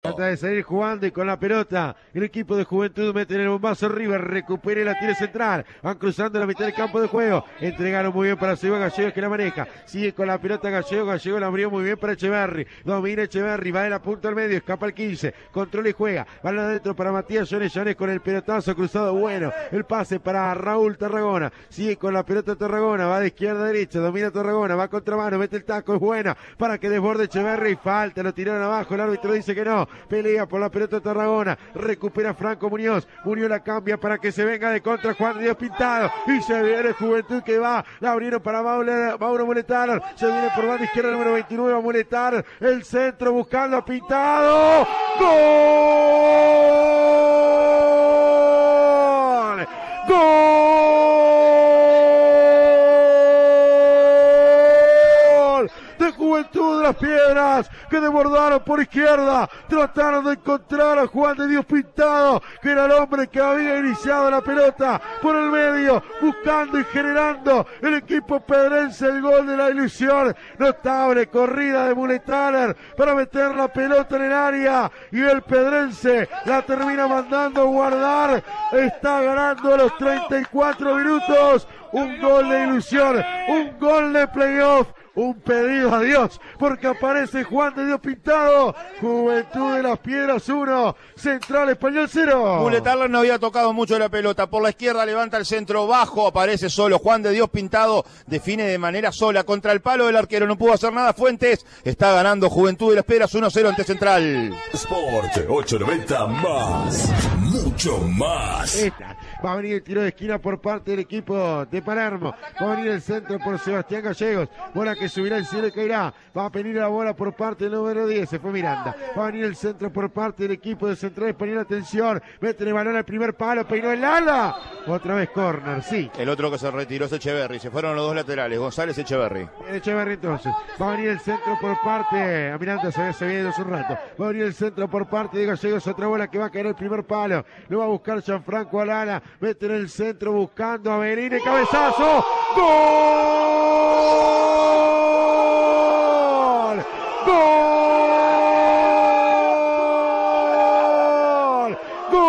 Trata de salir jugando y con la pelota el equipo de Juventud mete en el bombazo River, recupera y la tira central, van cruzando la mitad del campo de juego, entregaron muy bien para Seba Gallegos que la maneja, sigue con la pelota Gallegos la abrió muy bien para Echeverri, domina Echeverri, va de la punta al medio, escapa el 15, controla y juega, balón adentro para Matías Jones con el pelotazo cruzado, bueno, el pase para Raúl Tarragona, sigue con la pelota Tarragona, va de izquierda a derecha, domina Tarragona, va contra mano, mete el taco, es buena, para que desborde Echeverri, falta, lo tiraron abajo, el árbitro dice que no, pelea por la pelota Tarragona, recupera Franco Muñoz la cambia para que se venga de contra Juan de Dios Pintado, y se viene Juventud que va, la abrieron para Mauro Muletar, se viene por banda izquierda número 29 a Muletar, el centro buscando a Pintado, ¡gol! ¡Gol! De Juventud de las Piedras, que desbordaron por izquierda, trataron de encontrar a Juan de Dios Pintado, que era el hombre que había iniciado la pelota por el medio, buscando y generando el equipo pedrense el gol de la ilusión. Notable corrida de Muletaner para meter la pelota en el área, y el pedrense la termina mandando a guardar. Está ganando a los 34 minutos, un gol de ilusión, un gol de playoff, un pedido a Dios, porque aparece Juan de Dios Pintado. Juventud de las Piedras 1, Central Español 0. Muletar no había tocado mucho la pelota, por la izquierda levanta el centro bajo, aparece solo Juan de Dios Pintado, define de manera sola contra el palo del arquero, no pudo hacer nada Fuentes, está ganando Juventud de las Piedras 1-0 ante Central. Sport 890 más, mucho más. Va a venir el tiro de esquina por parte del equipo de Palermo, va a venir el centro por Sebastián Gallegos, bola que subirá el cielo y caerá, va a venir la bola por parte del número 10, se fue Miranda, va a venir el centro por parte del equipo de Central Español, atención, mete el balón al primer palo, peinó el ala, otra vez córner, sí. El otro que se retiró es Echeverri, se fueron los dos laterales, González Echeverri. Echeverri entonces, va a venir el centro por parte, a Miranda se viene hace un rato, va a venir el centro por parte de Gallegos, otra bola que va a caer el primer palo, lo va a buscar Gianfranco Alana, mete en el centro buscando a Belín, cabezazo, ¡gol! ¡Gol!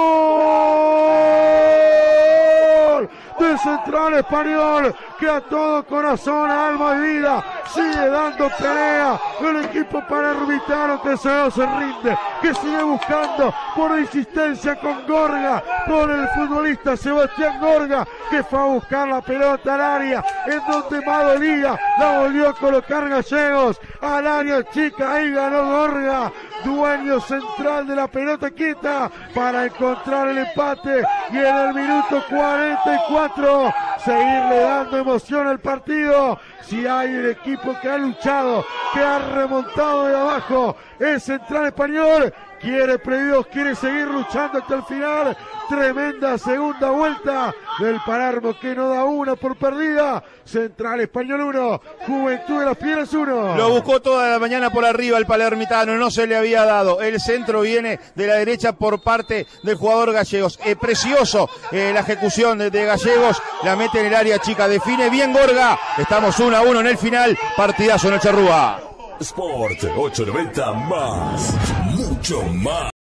¡Gol! De Central Español, que a todo corazón, alma y vida sigue dando pelea. El equipo palermitano que no se rinde, que sigue buscando por insistencia con Gorga, con el futbolista Sebastián Gorga, que fue a buscar la pelota al área, en donde más dolía, la volvió a colocar Gallegos, al área chica, ahí ganó Gorga, dueño central de la pelota quieta, para encontrar el empate, y en el minuto 44, seguirle dando emoción al partido. Si hay un equipo que ha luchado, que ha remontado de abajo, es Central Español. Quiere Dios, quiere seguir luchando hasta el final. Tremenda segunda vuelta del Palermo, que no da una por perdida. Central Español 1, Juventud de las Piedras 1. Lo buscó toda la mañana por arriba el palermitano, no se le había dado. El centro viene de la derecha por parte del jugador Gallegos. Precioso la ejecución de Gallegos, la mete en el área chica, define bien Gorga. Estamos 1-1 en el final, partidazo en el Charrúa. Sport 890 más, mucho más.